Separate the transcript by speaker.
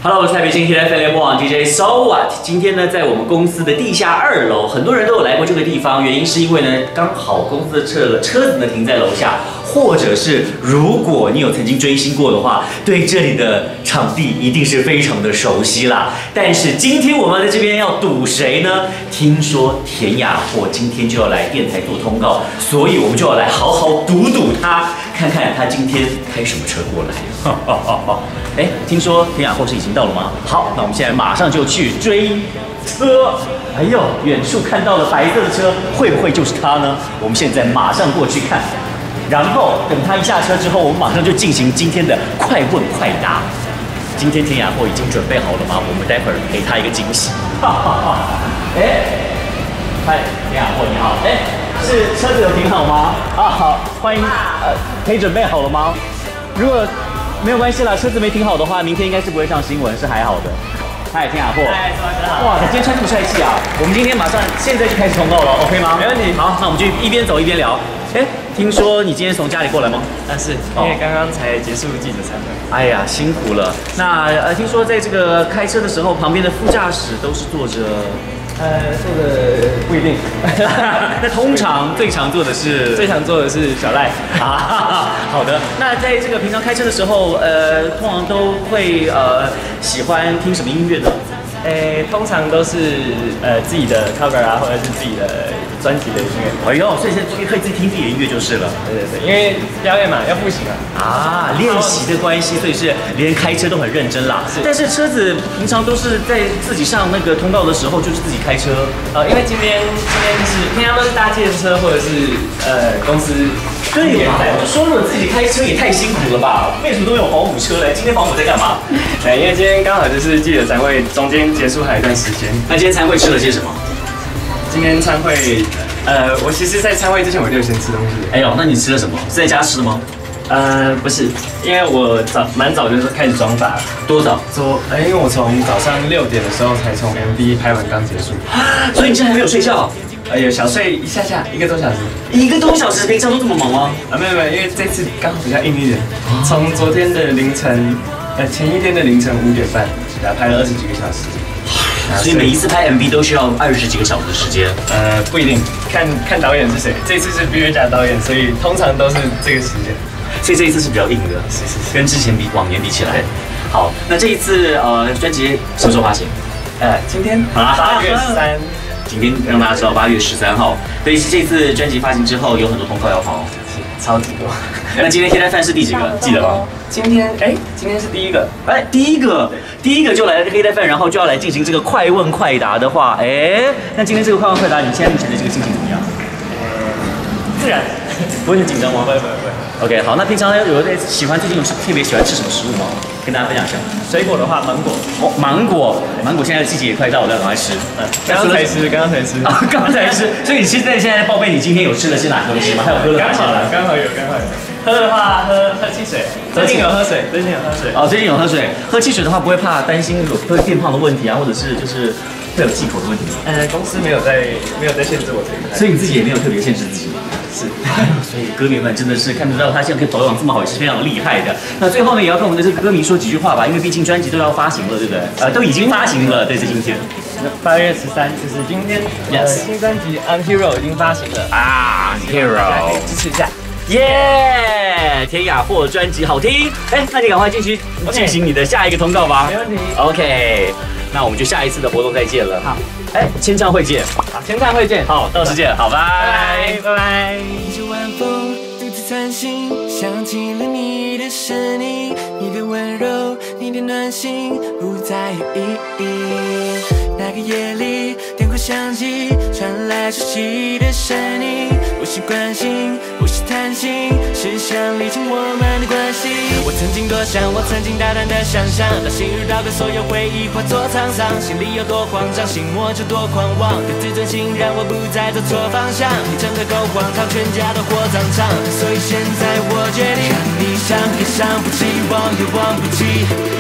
Speaker 1: Hello， 我是台北新 Hit FM 联播网 DJ So What。今天呢，在我们公司的地下2楼，很多人都有来过这个地方，原因是因为呢，刚好公司的车子呢停在楼下，或者是如果你有曾经追星过的话，对这里的场地一定是非常的熟悉啦。但是今天我们在这边要赌谁呢？听说田雅霍今天就要来电台做通告，所以我们就要来好好赌赌他，看看他今天开什么车过来。哎，听说田雅霍是已经到了吗？好，那我们现在马上就去追车。哎呦，远处看到了白色的车，会不会就是他呢？我们现在马上过去看。然后等他一下车之后，我们马上就进行今天的快问快答。今天田雅霍已经准备好了吗？我们待会儿给他一个惊喜。哎，嗨，田雅霍你好。哎，是车子有停好吗？啊，好，欢迎。可以准备好了吗？如果没有关系啦，车子没停好的话，明天应该是不会上新闻，是还好的。嗨，田雅霍。嗨，好。哇，你今天穿这么帅气啊！我们今天马上现在就开始通告了 ，OK 吗？
Speaker 2: 没问题。
Speaker 1: 好，那我们就一边走一边聊。哎，听说你今天从家里过来吗？
Speaker 2: 是，因为刚刚才结束记者参会。
Speaker 1: 哎呀，辛苦了。那听说在这个开车的时候，旁边的副驾驶都是坐着。
Speaker 2: 坐的不一定。
Speaker 1: 那通常最常做的是
Speaker 2: 小赖
Speaker 1: 啊。好的，那在这个平常开车的时候，通常都会喜欢听什么音乐呢？
Speaker 2: 通常都是自己的 cover 啊，或者是自己的专辑的音乐。
Speaker 1: 哎呦，所以现在可以自己听自己的音乐就是了。
Speaker 2: 对，因为表演嘛，要复习嘛。
Speaker 1: 啊，练习的关系，所以是连开车都很认真啦。但是车子平常都是在自己上那个通道的时候，就是自己开车。
Speaker 2: 因为今天就是平常都是搭计程车或者是公司。
Speaker 1: 对嘛，我就说了，自己开车也太辛苦了吧？为什么都没有保姆车嘞？今天保姆在干嘛？
Speaker 2: 因为今天刚好就是记者参会中间结束还有一段时间。
Speaker 1: 那今天参会吃了些什么？
Speaker 2: 今天参会，我其实在参会之前我就先吃东西。
Speaker 1: 哎呦，那你吃了什么？是在家吃的吗？
Speaker 2: 不是，因为我蛮早就是开始装法。
Speaker 1: 多早？
Speaker 2: 因为我从早上6点的时候才从 MV 拍完刚结束。
Speaker 1: 所以你现在还没有睡觉？
Speaker 2: 有小睡一下1个多小时。
Speaker 1: 1个多小时，平常都这么忙吗？
Speaker 2: 没有，因为这次刚好比较硬一点。从昨天的凌晨，前一天的凌晨5点半，给他拍了20几个小时。
Speaker 1: 所以每一次拍 MV 都需要20几个小时的时间。
Speaker 2: 不一定，看导演是谁。这次是毕月甲导演，所以通常都是这个时间。
Speaker 1: 所以这一次是比较硬的，是，跟之前往年比起来。好，那这一次专辑什么时候发行？
Speaker 2: 今天8月13。
Speaker 1: 今天让大家知道8月13号，所以这次专辑发行之后有很多通告要跑，
Speaker 2: 超级多。
Speaker 1: 那今天Hit FM是第几个？记得吗？
Speaker 2: 今天是第一个。
Speaker 1: 第一个就来了Hit FM，然后就要来进行这个快问快答的话，那今天这个快问快答，你现在目前的这个心情怎么样？
Speaker 2: 自然，
Speaker 1: 不会很紧张吗？
Speaker 2: 不会。
Speaker 1: OK， 好，那平常有人喜欢最近有特别喜欢吃什么食物吗？跟大家分享一下。
Speaker 2: 水果的话，芒果。
Speaker 1: 芒果现在的季节也快到了，要赶快吃。
Speaker 2: 刚刚才吃。
Speaker 1: 刚才吃。所以你现在报备，你今天有吃了些哪些东西吗？还有喝了哪些？
Speaker 2: 刚好有。喝的话，喝汽水。最近有喝水。
Speaker 1: 哦，最近有喝水。喝汽水的话，不会怕担心会变胖的问题啊，或者是就是会有忌口的问题吗？
Speaker 2: 公司没有在限制我这个。
Speaker 1: 所以你自己也没有特别限制自己。
Speaker 2: 是，
Speaker 1: 所以歌迷们真的是看得到他现在可以保养这么好，也是非常厉害的。那最后呢，也要跟我们的这个歌迷说几句话吧，因为毕竟专辑都要发行了，对不对？都已经发行了，对，是今天。
Speaker 2: 8月13就是今天，新专辑《Unhero》已经发行了
Speaker 1: 啊 ，Hero，
Speaker 2: 支持一下。
Speaker 1: 耶！田雅霍专辑好听，那你赶快进行你的下一个通告吧。
Speaker 2: 没问题。
Speaker 1: OK， 那我们就下一次的活动再见了。
Speaker 2: 好，
Speaker 1: 签唱会见。
Speaker 2: 好，签唱会见。
Speaker 1: 好，到时见。好，拜
Speaker 2: 拜。
Speaker 3: 迎着晚风，独自穿行，想起了你的声音，你的温柔，你的暖心，不再有意义。那个夜里，电话响起，传来熟悉的声音，不是关心，不是贪心，是想理清我们的关系。我曾经多想，我曾经大胆的想象，把昔日到的所有回忆化作沧桑，心里有多慌张，心魔就多狂妄，对自尊心让我不再走错方向，你整个够荒唐，全家都火葬场，所以现在我决定，让你想也想不起，忘也忘不记。